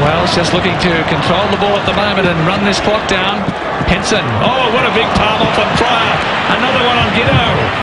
Wales just looking to control the ball at the moment and run this clock down. Henson. Oh, what a big palm off